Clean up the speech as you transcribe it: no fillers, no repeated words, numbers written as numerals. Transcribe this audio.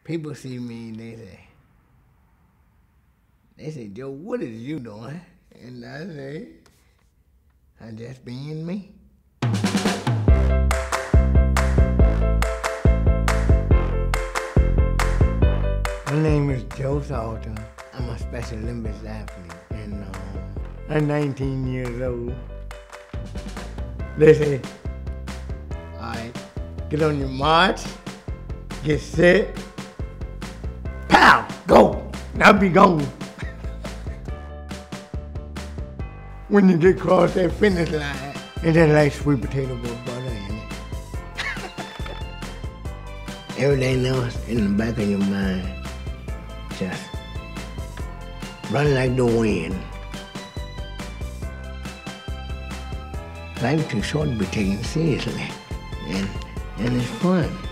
People see me, they say, Joe, what is you doing? And I say, I'm just being me. My name is Joe Salter. I'm a Special Olympics athlete, and I'm 19 years old. They say, all right, get on your march, get set, pow, go, now be gone. When you get across that finish line, it's just like sweet potato with butter in it. Everything else in the back of your mind, just run like the wind. Life too short to be taken seriously, and it's fun.